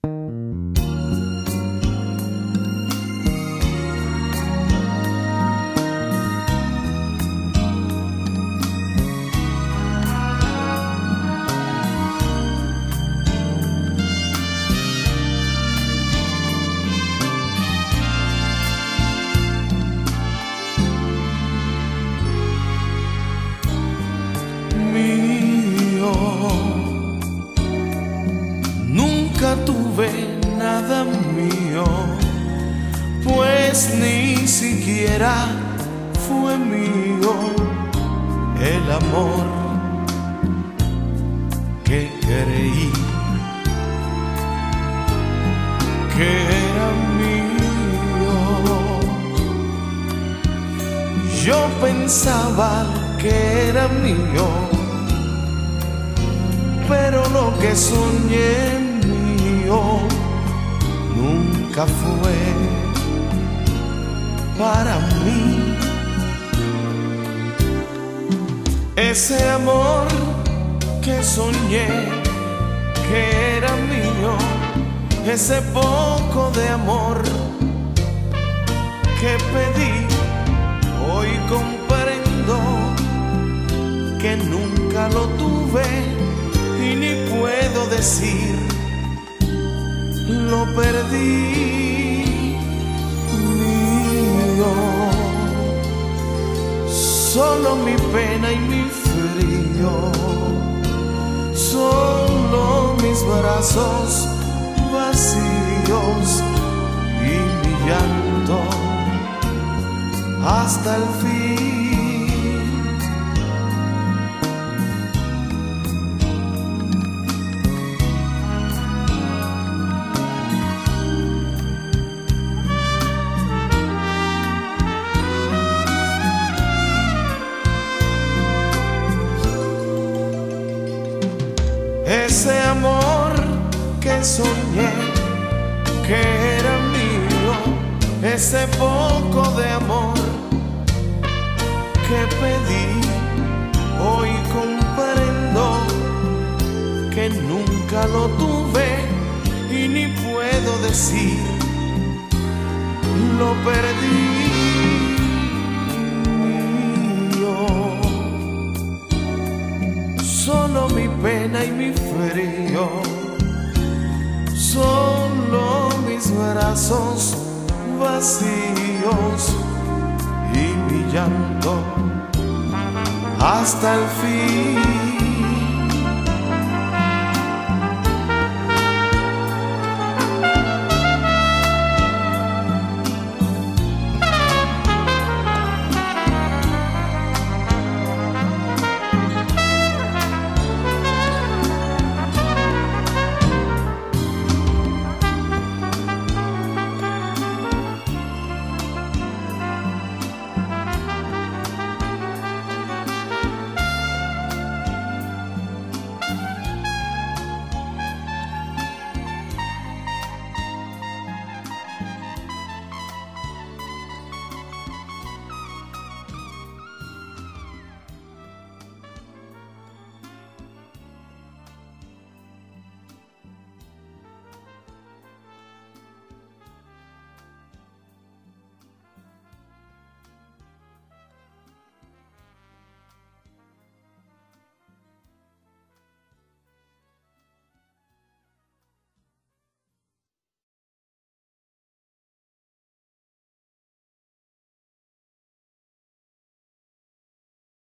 Nunca tuve nada mío, pues ni siquiera fue mío el amor que creí que era mío. Yo pensaba que era mío, pero lo que soñé mío nunca fue para mí. Ese amor que soñé que era mío, ese poco de amor que pedí, hoy comprendo que nunca lo tuve y ni puedo decir lo perdí. Mío, solo mi pena y mi frío, solo mis brazos vacíos y mi llanto hasta el fin. Ese amor que soñé que era mío, ese poco de amor que pedí, hoy comprendo que nunca lo tuve y ni puedo decir lo perdí. Solo mi pena y mi frío, solo mis brazos vacíos y mi llanto hasta el fin.